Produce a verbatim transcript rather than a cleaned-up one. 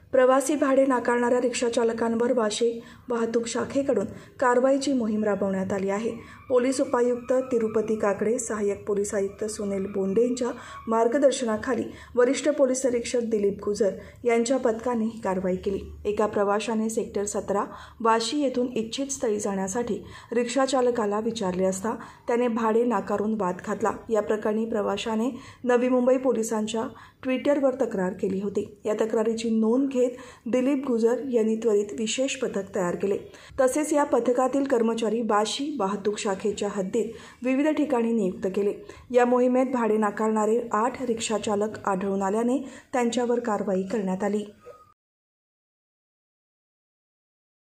प्रवासी भाडे नाकारणाऱ्या रिक्षाचालकांवर वाशी वाहतूक शाखेकडून कारवाईची मोहीम राबवण्यात आली आहे। पोलीस उपायुक्त तिरुपती काकडे, सहाय्यक पोलीस आयुक्त सुनील बोंडेंच्या मार्गदर्शनाखाली वरिष्ठ पोलीस निरीक्षक दिलीप गुजर यांच्या पथकाने ही कारवाई केली। एका प्रवाशाने सेक्टर सतरा वाशी येथून इच्छित स्थळी जाण्यासाठी रिक्षाचालकाला विचारले असता त्याने भाडे नाकारून वाद घातला। या प्रकरणी प्रवाशाने नवी मुंबई पोलिसांच्या ट्विटरवर तक्रार केली होती। या तक्रारीची नोंद घेत दिलीप गुजर यांनी त्वरित विशेष पथक तयार केले। तसेच या पथकातील कर्मचारी वाशी वाहतूक शाखेच्या हद्दीत विविध ठिकाणी नियुक्त केले। या मोहिमेत भाडे नाकारणारे आठ रिक्षाचालक आढळून आल्याने त्यांच्यावर कारवाई करण्यात आली।